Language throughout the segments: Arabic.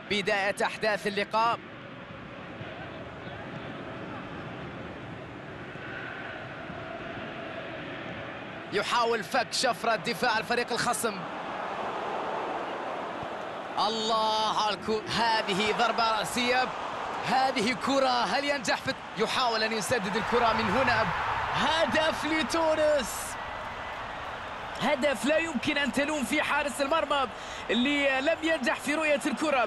بداية أحداث اللقاء. يحاول فك شفرة دفاع الفريق الخصم. الله على الكرة، هذه ضربة رأسية، هذه كرة، هل ينجح في يحاول أن يسدد الكرة من هنا. هدف لتونس، هدف لا يمكن أن تلوم فيه حارس المرمى اللي لم ينجح في رؤية الكرة.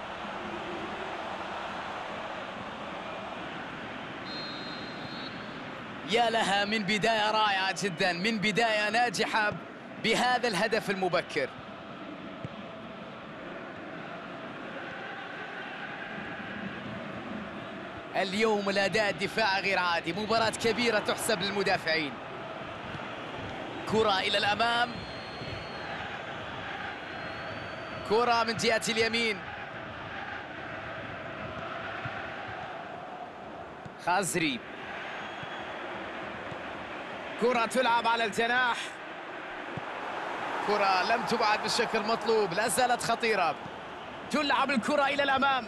يا لها من بداية رائعة جدا، من بداية ناجحة بهذا الهدف المبكر. اليوم الأداء الدفاعي غير عادي، مباراة كبيرة تحسب للمدافعين. كرة إلى الأمام، كرة من جهة اليمين، خازري، كرة تلعب على الجناح، كرة لم تبعد بالشكل المطلوب، لا زالت خطيرة. تلعب الكرة إلى الأمام،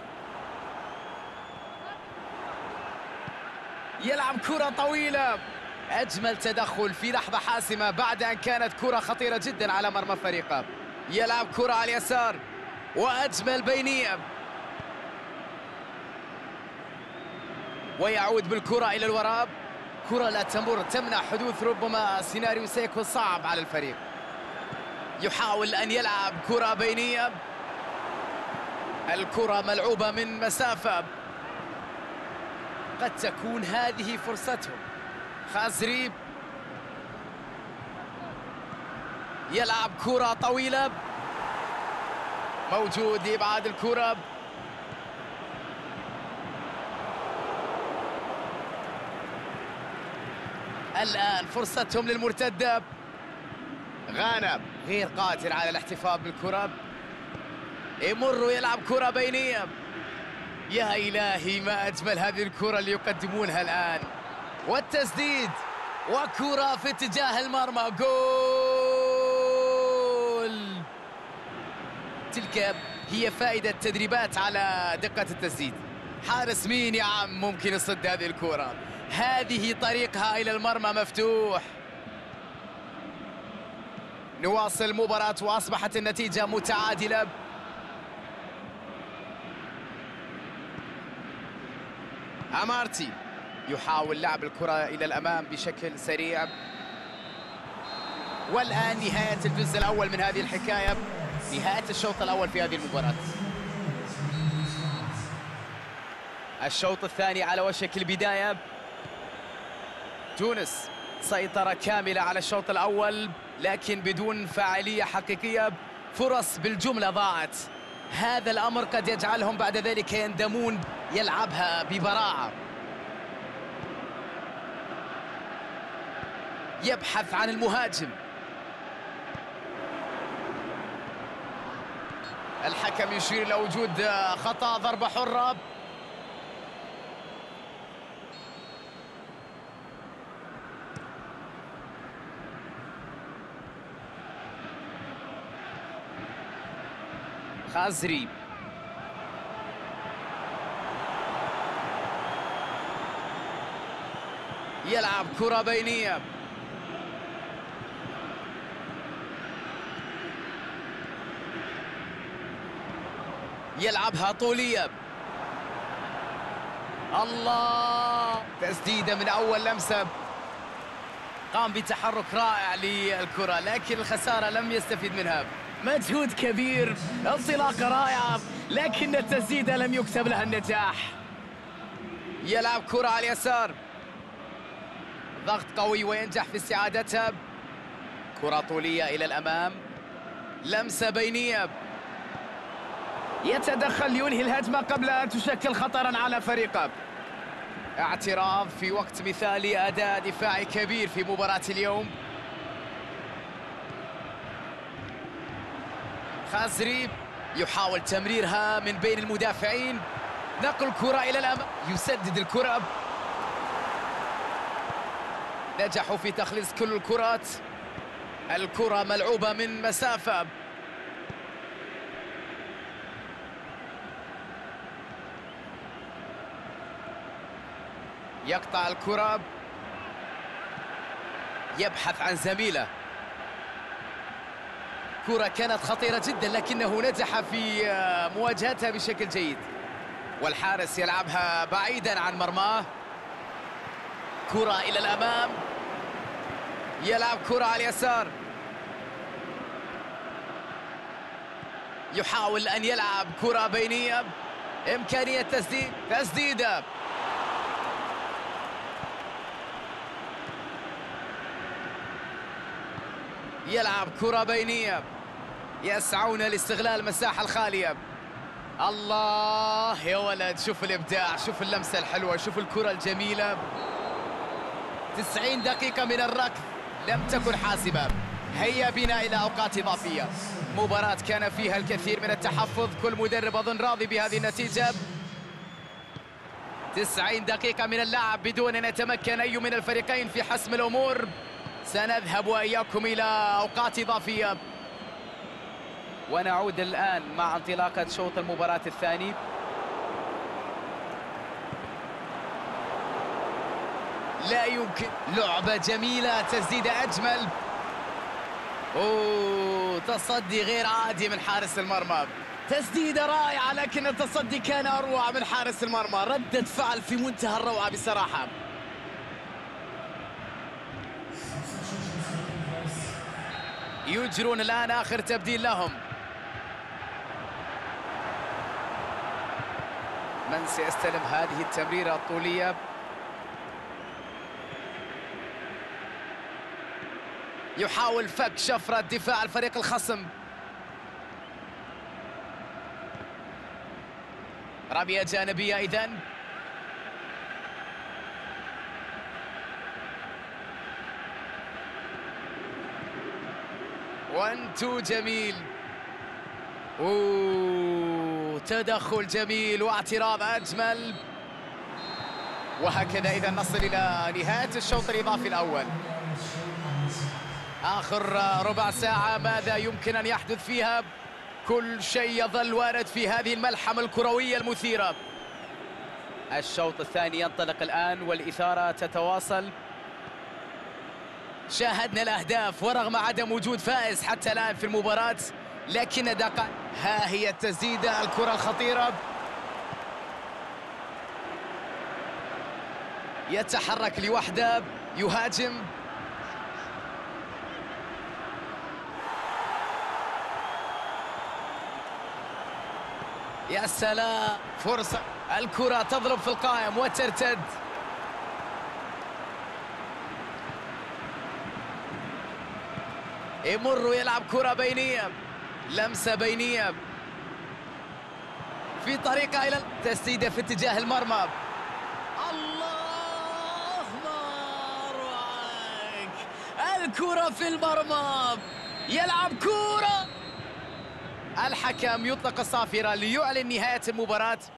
يلعب كرة طويلة. أجمل تدخل في لحظة حاسمة بعد أن كانت كرة خطيرة جدا على مرمى فريقه. يلعب كرة على اليسار وأجمل بينية، ويعود بالكرة إلى الوراء. كرة لا تمر، تمنع حدوث ربما سيناريو سيكون صعب على الفريق. يحاول أن يلعب كرة بينية، الكرة ملعوبة من مسافة، قد تكون هذه فرصتهم. خازري يلعب كرة طويلة، موجود لإبعاد الكرة. الآن فرصتهم للمرتدة. غانا غير قادر على الاحتفاظ بالكرة، يمر يلعب كرة بينية. يا إلهي ما أجمل هذه الكرة اللي يقدمونها الآن، والتسديد وكرة في اتجاه المرمى. جول! تلك هي فائدة التدريبات على دقة التسديد. حارس مين يا عم ممكن يصد هذه الكرة؟ هذه طريقها إلى المرمى مفتوح. نواصل المباراة وأصبحت النتيجة متعادلة. أمارتي يحاول لعب الكرة إلى الأمام بشكل سريع. والآن نهاية الجزء الأول من هذه الحكاية، نهاية الشوط الأول في هذه المباراة. الشوط الثاني على وشك البداية. تونس سيطرة كاملة على الشوط الأول لكن بدون فاعلية حقيقية، فرص بالجملة ضاعت. هذا الأمر قد يجعلهم بعد ذلك يندمون. يلعبها ببراعة، يبحث عن المهاجم. الحكم يشير إلى وجود خطأ، ضربة حرة. خازري يلعب كرة بينية، يلعبها طولية. الله، تسديدة من أول لمسة. قام بتحرك رائع للكرة لكن الخسارة لم يستفيد منها. مجهود كبير، انطلاقة رائعة لكن التسديدة لم يكتب لها النجاح. يلعب كرة على اليسار، ضغط قوي وينجح في استعادتها. كرة طولية إلى الأمام، لمسة بينية. يتدخل لينهي الهجمة قبل أن تشكل خطرا على فريقه. اعتراض في وقت مثالي، أداء دفاعي كبير في مباراة اليوم. خازري يحاول تمريرها من بين المدافعين، نقل كرة إلى الأمام، يسدد الكرة. نجحوا في تخليص كل الكرات. الكرة ملعوبة من مسافة. يقطع الكرة، يبحث عن زميله. كرة كانت خطيرة جدا لكنه نجح في مواجهتها بشكل جيد، والحارس يلعبها بعيدا عن مرماه. كرة إلى الأمام، يلعب كرة على اليسار، يحاول أن يلعب كرة بينية، إمكانية تسديدة. يلعب كرة بينية، يسعون لاستغلال المساحة الخالية. الله يا ولد، شوف الإبداع، شوف اللمسة الحلوة، شوف الكرة الجميلة. 90 دقيقة من الركض لم تكن حاسمة. هيا بنا إلى أوقات إضافية. مباراة كان فيها الكثير من التحفظ، كل مدرب أظن راضي بهذه النتيجة. 90 دقيقة من اللعب بدون أن يتمكن أي من الفريقين في حسم الأمور. سنذهب وإياكم إلى أوقات إضافية، ونعود الآن مع انطلاقة شوط المباراة الثاني. لا يمكن، لعبة جميلة، تسديدة أجمل. تصدي غير عادي من حارس المرمى، تسديدة رائعة، لكن التصدي كان أروع من حارس المرمى. ردة فعل في منتهى الروعة بصراحة. يجرون الآن آخر تبديل لهم. من سيستلم هذه التمريرة الطولية؟ يحاول فك شفرة دفاع الفريق الخصم. رمية جانبية إذن. وانتو جميل. تدخل جميل واعتراض أجمل. وهكذا إذا نصل إلى نهاية الشوط الإضافي الأول. آخر ربع ساعة ماذا يمكن أن يحدث فيها؟ كل شيء يظل وارد في هذه الملحمة الكروية المثيرة. الشوط الثاني ينطلق الآن والإثارة تتواصل. شاهدنا الأهداف ورغم عدم وجود فائز حتى الآن في المباراة، لكن دقائق. ها هي التسديدة، الكرة الخطيرة. يتحرك لوحده، يهاجم. يا سلام، فرصة، الكرة تضرب في القائم وترتد. يمر يلعب كرة بينية، لمسة بينية في طريقة إلى تسديدة في اتجاه المرمى. الله، ما أروعك، الكرة في المرمى، يلعب كرة. الحكم يطلق الصافرة ليعلن نهاية المباراة.